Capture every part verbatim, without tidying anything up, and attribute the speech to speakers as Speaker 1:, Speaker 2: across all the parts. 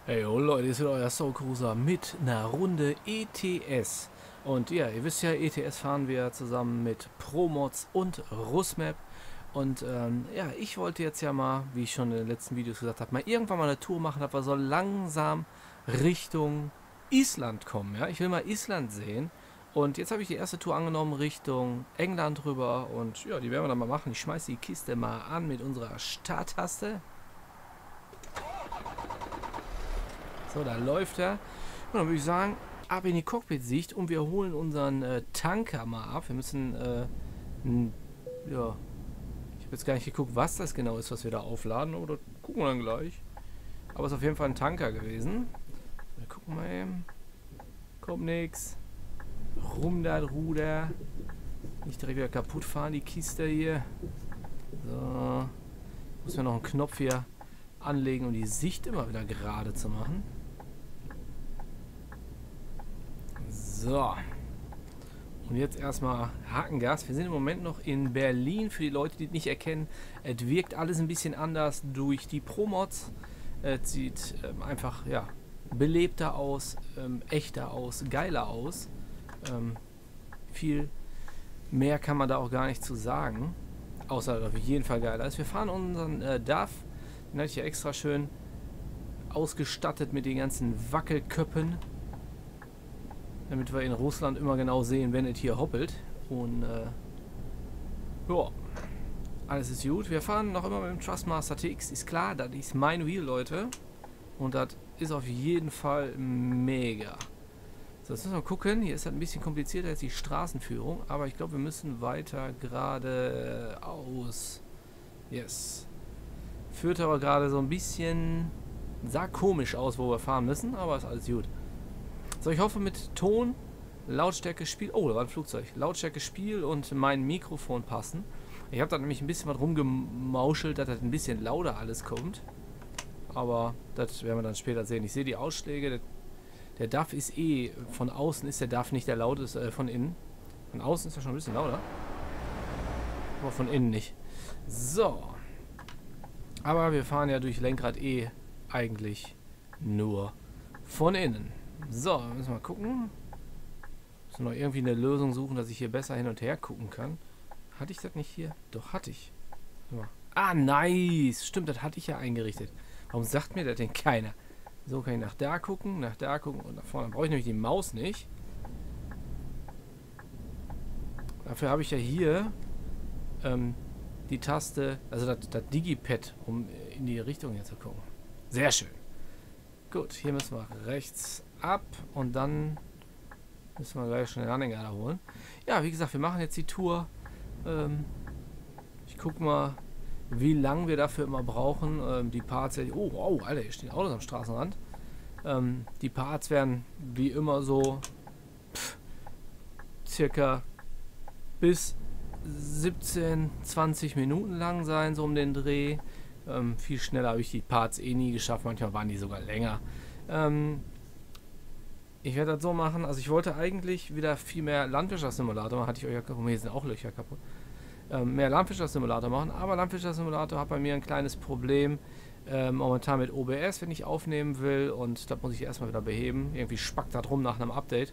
Speaker 1: Hey yo Leute, hier ist wieder euer Soul Cruiser mit einer Runde E T S. Und ja, ihr wisst ja, E T S fahren wir zusammen mit Promods und Rusmap. Und ähm, ja, ich wollte jetzt ja mal, wie ich schon in den letzten Videos gesagt habe, mal irgendwann mal eine Tour machen, aber so langsam Richtung Island kommen. Ja, ich will mal Island sehen. Und jetzt habe ich die erste Tour angenommen Richtung England rüber. Und ja, die werden wir dann mal machen. Ich schmeiße die Kiste mal an mit unserer Starttaste. So, da läuft er. Und dann würde ich sagen, ab in die Cockpit-Sicht und wir holen unseren äh, Tanker mal ab. Wir müssen, äh, n, ja, ich habe jetzt gar nicht geguckt, was das genau ist, was wir da aufladen, oder gucken wir dann gleich. Aber es ist auf jeden Fall ein Tanker gewesen. Wir gucken mal eben. Kommt nix. Rum das Ruder. Nicht direkt wieder kaputt fahren, die Kiste hier. So. Muss mir noch einen Knopf hier anlegen, um die Sicht immer wieder gerade zu machen. So. Und jetzt erstmal Hakengas. Wir sind im Moment noch in Berlin. Für die Leute, die es nicht erkennen, es wirkt alles ein bisschen anders durch die Pro-Mods. Es sieht ähm, einfach, ja, belebter aus, ähm, echter aus, geiler aus. Ähm, viel mehr kann man da auch gar nicht zu sagen. Außer, dass er auf jeden Fall geiler ist. Wir fahren unseren äh, D A F. Den hatte ich ja extra schön ausgestattet mit den ganzen Wackelköppen, damit wir in Russland immer genau sehen, wenn es hier hoppelt. Und äh, ja, alles ist gut. Wir fahren noch immer mit dem Trustmaster T X. Ist klar, das ist mein Wheel, Leute. Und das ist auf jeden Fall mega. So, jetzt müssen wir gucken. Hier ist das ein bisschen komplizierter als die Straßenführung. Aber ich glaube, wir müssen weiter geradeaus. Yes. Führt aber gerade so ein bisschen... Sah komisch aus, wo wir fahren müssen. Aber ist alles gut. So, ich hoffe mit Ton, Lautstärke, Spiel... Oh, da war ein Flugzeug. Lautstärke, Spiel und mein Mikrofon passen. Ich habe da nämlich ein bisschen was rumgemauschelt, dass das ein bisschen lauter alles kommt. Aber das werden wir dann später sehen. Ich sehe die Ausschläge. Der, der D A F ist eh... Von außen ist der D A F nicht der lauteste, äh, von innen. Von außen ist er schon ein bisschen lauter. Aber von innen nicht. So. Aber wir fahren ja durch Lenkrad eh eigentlich nur von innen. So, müssen wir mal gucken. Müssen wir noch irgendwie eine Lösung suchen, dass ich hier besser hin und her gucken kann. Hatte ich das nicht hier? Doch, hatte ich. Ah, nice. Stimmt, das hatte ich ja eingerichtet. Warum sagt mir das denn keiner? So kann ich nach da gucken, nach da gucken und nach vorne. Dann brauche ich nämlich die Maus nicht. Dafür habe ich ja hier ähm, die Taste, also das, das Digipad, um in die Richtung hier zu gucken. Sehr schön. Gut, hier müssen wir rechts ab und dann müssen wir gleich schon den Anhänger da holen. Ja, wie gesagt, wir machen jetzt die Tour. Ähm, ich gucke mal, wie lange wir dafür immer brauchen. Ähm, die Parts, oh, oh, Alter, hier stehen Autos am Straßenrand. Ähm, die Parts werden wie immer so pff, circa bis siebzehn, zwanzig Minuten lang sein, so um den Dreh. Ähm, viel schneller habe ich die Parts eh nie geschafft, manchmal waren die sogar länger. Ähm, ich werde das so machen, also ich wollte eigentlich wieder viel mehr Landwirtschaftssimulator machen, hatte ich euch ja, guck mal, hier sind auch Löcher kaputt. Ähm, mehr Landwirtschaftssimulator machen, aber Landwirtschaftssimulator hat bei mir ein kleines Problem, äh, momentan mit O B S, wenn ich aufnehmen will, und das muss ich erstmal wieder beheben. Irgendwie spackt das rum nach einem Update.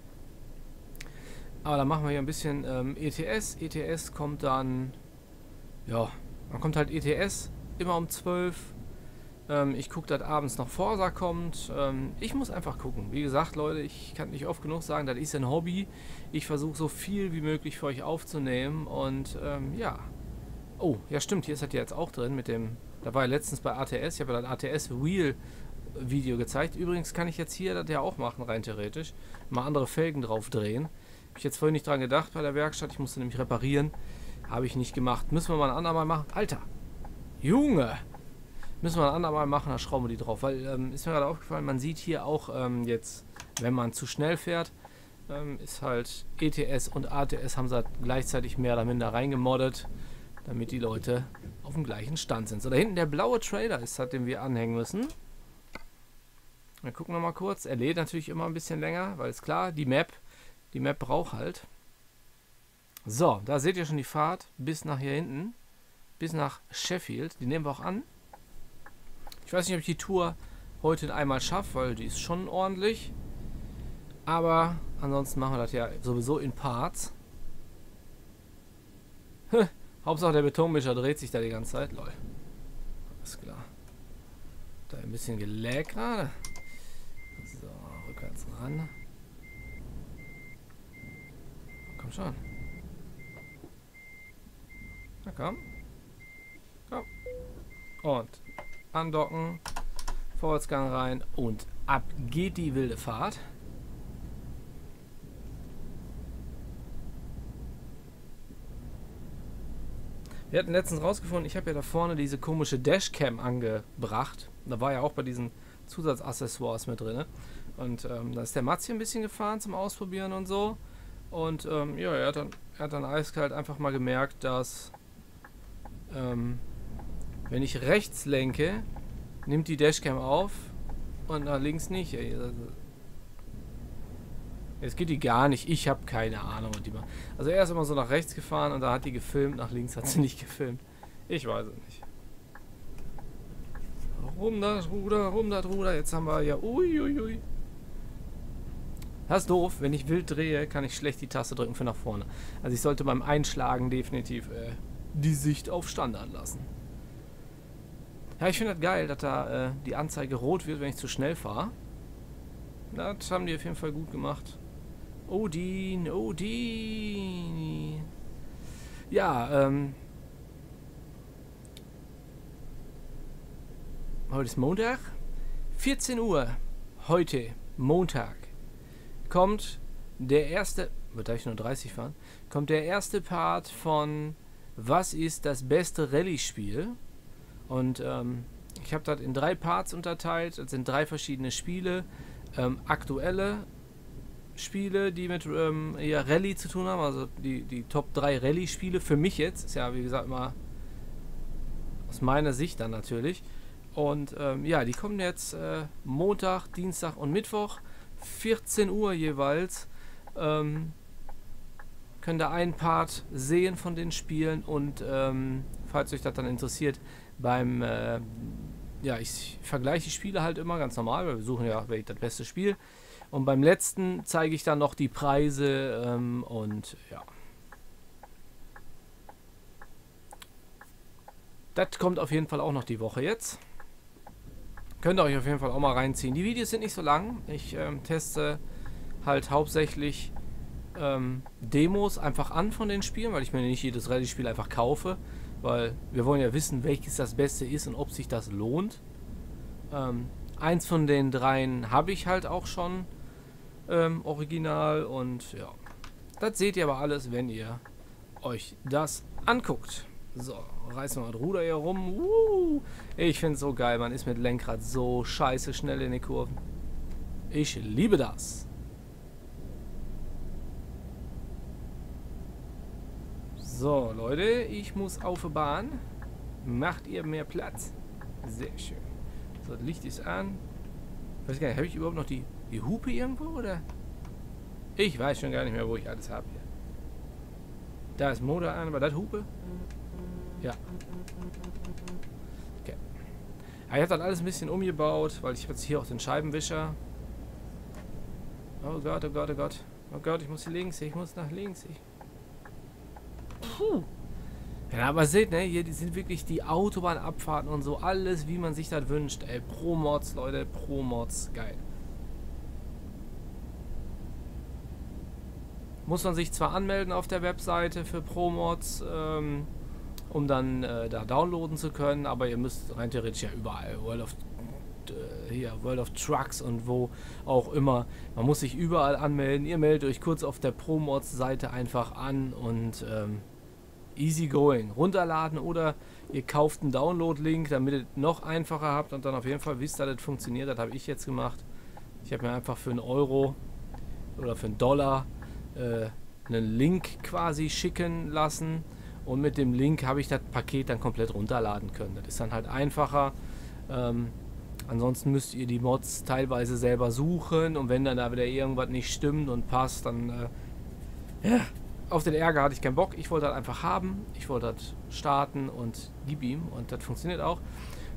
Speaker 1: Aber dann machen wir hier ein bisschen ähm, E T S. E T S kommt dann, ja, dann kommt halt E T S immer um zwölf. Ähm, ich gucke, dass abends noch Forsa kommt. Ähm, ich muss einfach gucken. Wie gesagt, Leute, ich kann nicht oft genug sagen, das ist ein Hobby. Ich versuche so viel wie möglich für euch aufzunehmen und ähm, ja. Oh, ja stimmt, hier ist das jetzt auch drin mit dem, da war ja letztens bei A T S, ich habe ja das A T S Wheel Video gezeigt. Übrigens kann ich jetzt hier das ja auch machen, rein theoretisch. Mal andere Felgen drauf drehen. Habe ich jetzt vorhin nicht dran gedacht bei der Werkstatt. Ich musste nämlich reparieren. Habe ich nicht gemacht. Müssen wir mal ein andermal machen. Alter! Junge! Müssen wir ein andermal machen, da schrauben wir die drauf. Weil, ähm, ist mir gerade aufgefallen, man sieht hier auch ähm, jetzt, wenn man zu schnell fährt, ähm, ist halt E T S und A T S haben sie halt gleichzeitig mehr oder minder reingemoddet, damit die Leute auf dem gleichen Stand sind. So, da hinten der blaue Trailer ist halt, den wir anhängen müssen. Wir gucken noch mal kurz. Er lädt natürlich immer ein bisschen länger, weil ist klar, die Map Die Map braucht halt. So, da seht ihr schon die Fahrt bis nach hier hinten. Bis nach Sheffield. Die nehmen wir auch an. Ich weiß nicht, ob ich die Tour heute einmal schaffe, weil die ist schon ordentlich. Aber ansonsten machen wir das ja sowieso in Parts. Hauptsache der Betonmischer dreht sich da die ganze Zeit. Lol. Alles klar. Da ein bisschen gelägt gerade. So, rückwärts ran. Komm schon. Na komm. Komm. Und andocken. Vorwärtsgang rein. Und ab geht die wilde Fahrt. Wir hatten letztens rausgefunden, ich habe ja da vorne diese komische Dashcam angebracht. Da war ja auch bei diesen Zusatzaccessoires mit drin. Und ähm, da ist der Mats hier ein bisschen gefahren zum Ausprobieren und so. Und ähm, ja, er hat, dann, er hat dann eiskalt einfach mal gemerkt, dass ähm, wenn ich rechts lenke, nimmt die Dashcam auf und nach links nicht. Ey. Jetzt geht die gar nicht. Ich habe keine Ahnung. Was die macht. Also er ist immer so nach rechts gefahren und da hat die gefilmt. Nach links hat sie nicht gefilmt. Ich weiß es nicht. Rum das Ruder, rum das Ruder. Jetzt haben wir ja... Uiuiui. Ui, ui. Das ist doof. Wenn ich wild drehe, kann ich schlecht die Taste drücken für nach vorne. Also ich sollte beim Einschlagen definitiv äh, die Sicht auf Standard lassen. Ja, ich finde das geil, dass da äh, die Anzeige rot wird, wenn ich zu schnell fahre. Das haben die auf jeden Fall gut gemacht. Odin, Odin. Ja, ähm. Heute ist Montag. vierzehn Uhr. Heute, Montag, kommt der erste. Wird da ich nur dreißig fahren? Kommt der erste Part von Was ist das beste Rallye-Spiel? Und ähm, ich habe das in drei Parts unterteilt. Das sind drei verschiedene Spiele. Ähm, aktuelle Spiele, die mit ähm, ja, Rallye zu tun haben, also die, die Top drei Rallye-Spiele für mich jetzt, ist ja wie gesagt immer aus meiner Sicht dann natürlich. Und ähm, ja, die kommen jetzt äh, Montag, Dienstag und Mittwoch, vierzehn Uhr jeweils. Ähm, könnt ihr einen Part sehen von den Spielen und ähm, falls euch das dann interessiert, beim äh, ja, ich vergleiche die Spiele halt immer ganz normal, weil wir suchen ja welches das beste Spiel. Und beim letzten zeige ich dann noch die Preise ähm, und ja. Das kommt auf jeden Fall auch noch die Woche jetzt. Könnt ihr euch auf jeden Fall auch mal reinziehen. Die Videos sind nicht so lang. Ich ähm, teste halt hauptsächlich ähm, Demos einfach an von den Spielen, weil ich mir nicht jedes Rallye-Spiel einfach kaufe. Weil wir wollen ja wissen, welches das Beste ist und ob sich das lohnt. Ähm, eins von den dreien habe ich halt auch schon ähm, original und ja. Das seht ihr aber alles, wenn ihr euch das anguckt. So, reißen wir mal das Ruder hier rum. Uh, ich finde es so geil, man ist mit Lenkrad so scheiße schnell in den Kurven. Ich liebe das. So, Leute, ich muss auf die Bahn. Macht ihr mehr Platz? Sehr schön. So, das Licht ist an. Ich weiß gar nicht, habe ich überhaupt noch die, die Hupe irgendwo, oder? Ich weiß schon gar nicht mehr, wo ich alles habe hier. Da ist Motor an, aber das Hupe? Ja. Okay. Ja, ich habe dann alles ein bisschen umgebaut, weil ich habe jetzt hier auch den Scheibenwischer. Oh Gott, oh Gott, oh Gott. Oh Gott, ich muss hier links, ich muss nach links. Ich Puh. Ja, aber seht, ne, hier die sind wirklich die Autobahnabfahrten und so, alles wie man sich das wünscht. Ey, Pro-Mods, Leute, Pro-Mods, geil. Muss man sich zwar anmelden auf der Webseite für Pro-Mods, ähm, um dann äh, da downloaden zu können, aber ihr müsst rein theoretisch ja überall, World of, äh, hier, World of Trucks und wo auch immer, man muss sich überall anmelden. Ihr meldet euch kurz auf der Pro-Mods-Seite einfach an und ähm, easy going. Runterladen oder ihr kauft einen Download-Link, damit ihr noch einfacher habt und dann auf jeden Fall wisst, dass das funktioniert. Das habe ich jetzt gemacht. Ich habe mir einfach für einen Euro oder für einen Dollar äh, einen Link quasi schicken lassen und mit dem Link habe ich das Paket dann komplett runterladen können. Das ist dann halt einfacher. Ähm, ansonsten müsst ihr die Mods teilweise selber suchen und wenn dann da wieder irgendwas nicht stimmt und passt, dann äh, ja. Auf den Ärger hatte ich keinen Bock. Ich wollte das einfach haben. Ich wollte das starten und gib ihm. Und das funktioniert auch.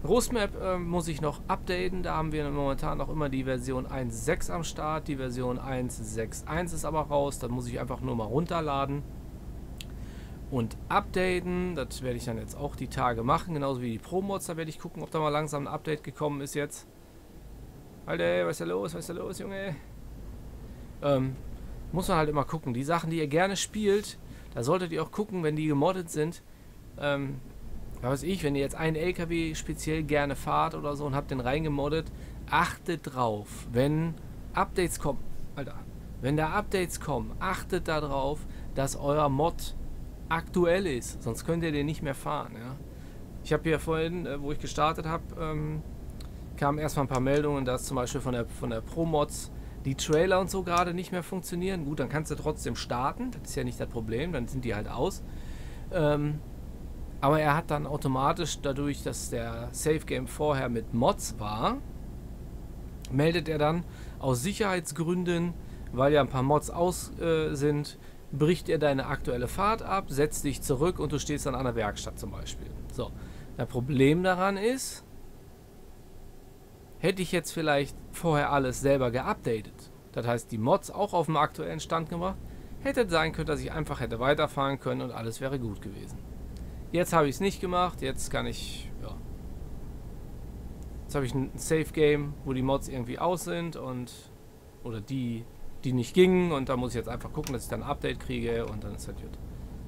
Speaker 1: Roadmap äh, muss ich noch updaten. Da haben wir momentan noch immer die Version eins Punkt sechs am Start. Die Version eins Punkt sechs Punkt eins ist aber raus. Da muss ich einfach nur mal runterladen und updaten. Das werde ich dann jetzt auch die Tage machen. Genauso wie die Pro-Mods. Da werde ich gucken, ob da mal langsam ein Update gekommen ist jetzt. Alter, was ist da los? Was ist da los, Junge? Ähm, muss man halt immer gucken. Die Sachen, die ihr gerne spielt, da solltet ihr auch gucken, wenn die gemoddet sind. Ähm, was weiß ich, wenn ihr jetzt einen L K W speziell gerne fahrt oder so und habt den reingemoddet, achtet drauf, wenn Updates kommen, Alter, wenn da Updates kommen, achtet darauf, dass euer Mod aktuell ist, sonst könnt ihr den nicht mehr fahren, ja. Ich habe hier vorhin, äh, wo ich gestartet habe, ähm, kamen erstmal ein paar Meldungen, dass zum Beispiel von der, von der Pro-Mods die Trailer und so gerade nicht mehr funktionieren. Gut, dann kannst du trotzdem starten, das ist ja nicht das Problem, dann sind die halt aus. Ähm, aber er hat dann automatisch, dadurch, dass der Safe Game vorher mit Mods war, meldet er dann aus Sicherheitsgründen, weil ja ein paar Mods aus äh, sind, bricht er deine aktuelle Fahrt ab, setzt dich zurück und du stehst dann an der Werkstatt zum Beispiel. So, das Problem daran ist, hätte ich jetzt vielleicht vorher alles selber geupdatet, das heißt die Mods auch auf dem aktuellen Stand gemacht, hätte es sein können, dass ich einfach hätte weiterfahren können und alles wäre gut gewesen. Jetzt habe ich es nicht gemacht, jetzt kann ich, ja, jetzt habe ich ein Safe Game, wo die Mods irgendwie aus sind und, oder die, die nicht gingen und da muss ich jetzt einfach gucken, dass ich dann ein Update kriege und dann ist das gut.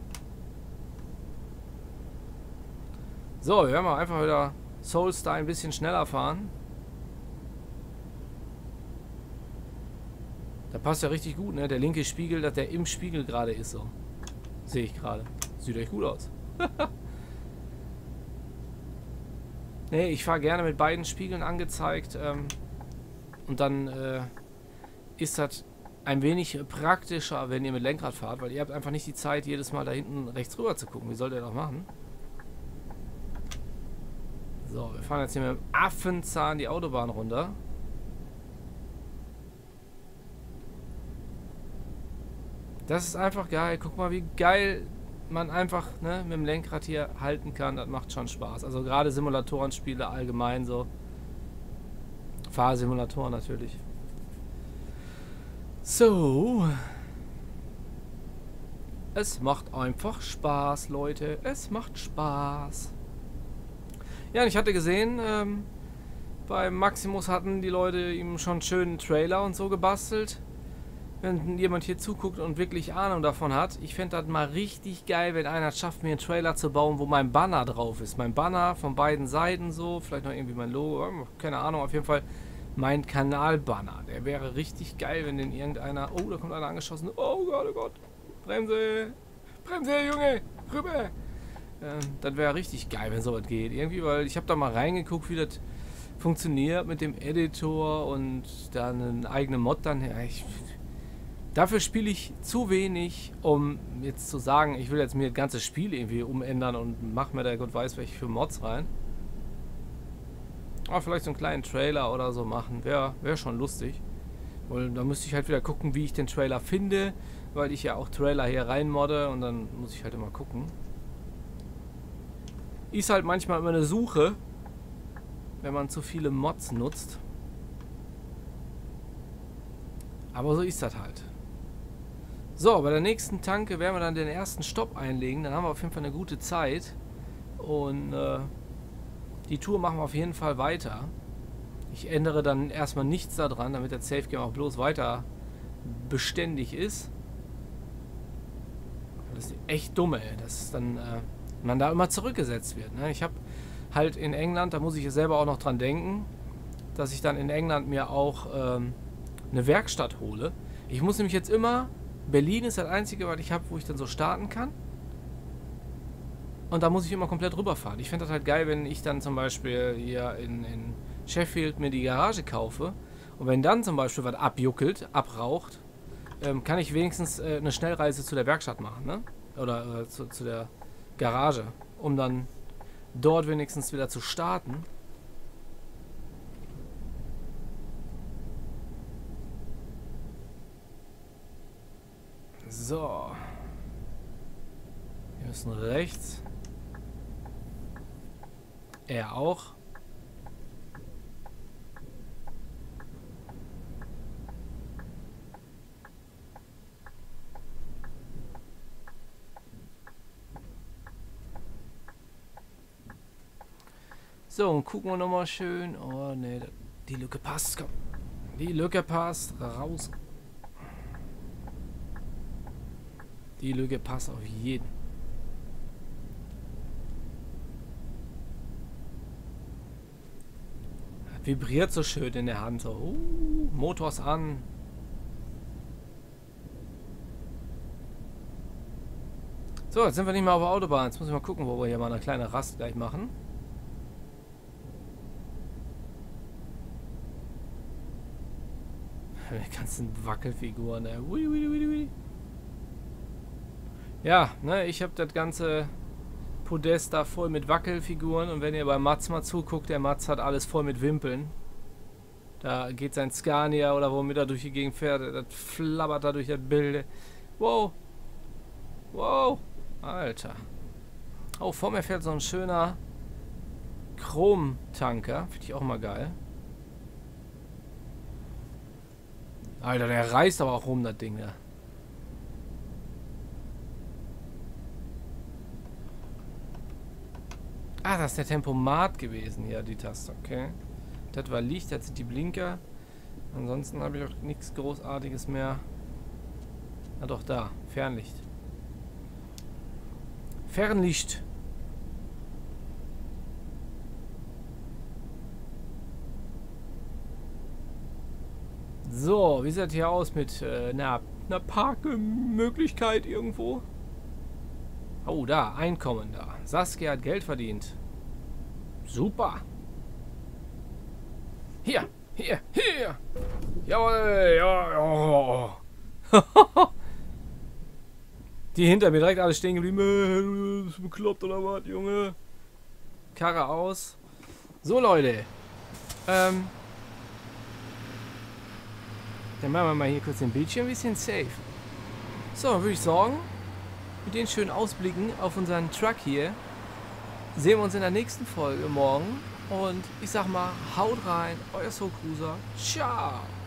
Speaker 1: So, wir werden mal einfach wieder Soulstar ein bisschen schneller fahren. Da passt ja richtig gut, ne? Der linke Spiegel, dass der im Spiegel gerade ist, so. Sehe ich gerade. Sieht echt gut aus. Ne, ich fahre gerne mit beiden Spiegeln angezeigt. Ähm, und dann äh, ist das ein wenig praktischer, wenn ihr mit Lenkrad fahrt, weil ihr habt einfach nicht die Zeit, jedes Mal da hinten rechts rüber zu gucken. Wie sollt ihr das machen? So, wir fahren jetzt hier mit dem Affenzahn die Autobahn runter. Das ist einfach geil. Guck mal, wie geil man einfach, ne, mit dem Lenkrad hier halten kann. Das macht schon Spaß. Also gerade Simulatorenspiele allgemein so. Fahrsimulatoren natürlich. So. Es macht einfach Spaß, Leute. Es macht Spaß. Ja, und ich hatte gesehen, ähm, bei Maximus hatten die Leute ihm schon einen schönen Trailer und so gebastelt. Wenn jemand hier zuguckt und wirklich Ahnung davon hat, ich fände das mal richtig geil, wenn einer es schafft, mir einen Trailer zu bauen, wo mein Banner drauf ist. Mein Banner von beiden Seiten so, vielleicht noch irgendwie mein Logo, keine Ahnung, auf jeden Fall mein Kanalbanner. Der wäre richtig geil, wenn den irgendeiner... Oh, da kommt einer angeschossen. Oh Gott, oh Gott. Bremse. Bremse, Junge. Rüber. Ähm, das wäre richtig geil, wenn sowas geht. Irgendwie, weil ich habe da mal reingeguckt, wie das funktioniert mit dem Editor und dann einen eigenen Mod dann. Ja, ich... Dafür spiele ich zu wenig, um jetzt zu sagen, ich will jetzt mir das ganze Spiel irgendwie umändern und mach mir da Gott weiß welche für Mods rein. Aber vielleicht so einen kleinen Trailer oder so machen, wäre wär schon lustig. Weil da müsste ich halt wieder gucken, wie ich den Trailer finde, weil ich ja auch Trailer hier rein modde und dann muss ich halt immer gucken. Ist halt manchmal immer eine Suche, wenn man zu viele Mods nutzt. Aber so ist das halt. So, bei der nächsten Tanke werden wir dann den ersten Stopp einlegen. Dann haben wir auf jeden Fall eine gute Zeit. Und äh, die Tour machen wir auf jeden Fall weiter. Ich ändere dann erstmal nichts daran, damit der Safe Game auch bloß weiter beständig ist. Das ist echt dumm, ey. Dass dann äh, man da immer zurückgesetzt wird. Ne? Ich habe halt in England, da muss ich selber auch noch dran denken, dass ich dann in England mir auch ähm, eine Werkstatt hole. Ich muss nämlich jetzt immer... Berlin ist das einzige, was ich habe, wo ich dann so starten kann. Und da muss ich immer komplett rüberfahren. Ich fände das halt geil, wenn ich dann zum Beispiel hier in, in Sheffield mir die Garage kaufe. Und wenn dann zum Beispiel was abjuckelt, abraucht, ähm, kann ich wenigstens äh, eine Schnellreise zu der Werkstatt machen, ne? Oder äh, zu, zu der Garage. Um dann dort wenigstens wieder zu starten. So. Wir müssen rechts. Er auch. So, und gucken wir nochmal schön. Oh, ne, die Lücke passt. Komm. Die Lücke passt. Raus. Die Lücke passt auf jeden. Vibriert so schön in der Hand. So. Uh, Motors an. So, jetzt sind wir nicht mehr auf der Autobahn. Jetzt muss ich mal gucken, wo wir hier mal eine kleine Rast gleich machen. Die ganzen Wackelfiguren. Ne? Ui, ui, ui, ui. Ja, ne, ich habe das ganze Podest da voll mit Wackelfiguren. Und wenn ihr bei Mats mal zuguckt, der Mats hat alles voll mit Wimpeln. Da geht sein Scania oder womit er durch die Gegend fährt. Das flabbert da durch das Bild. Wow. Wow. Alter. Oh, vor mir fährt so ein schöner Chrom-Tanker. Finde ich auch mal geil. Alter, der reißt aber auch rum, das Ding da. Ah, das ist der Tempomat gewesen hier, die Taste, okay. Das war Licht, das sind die Blinker. Ansonsten habe ich auch nichts Großartiges mehr. Na doch, da, Fernlicht. Fernlicht. So, wie sieht das hier aus mit äh, einer, einer Parkmöglichkeit irgendwo? Oh, da, Einkommen da. Saskia hat Geld verdient. Super. Hier, hier, hier. Jawohl, ja, ja. Die hinter mir direkt alles stehen geblieben. Äh, bist du bekloppt oder was, Junge? Karre aus. So, Leute. Ähm. Dann machen wir mal hier kurz den Bildschirm ein bisschen safe. So, würde ich sagen, mit den schönen Ausblicken auf unseren Truck hier, sehen wir uns in der nächsten Folge morgen. Und ich sag mal, haut rein, euer Soul Cruiser. Ciao.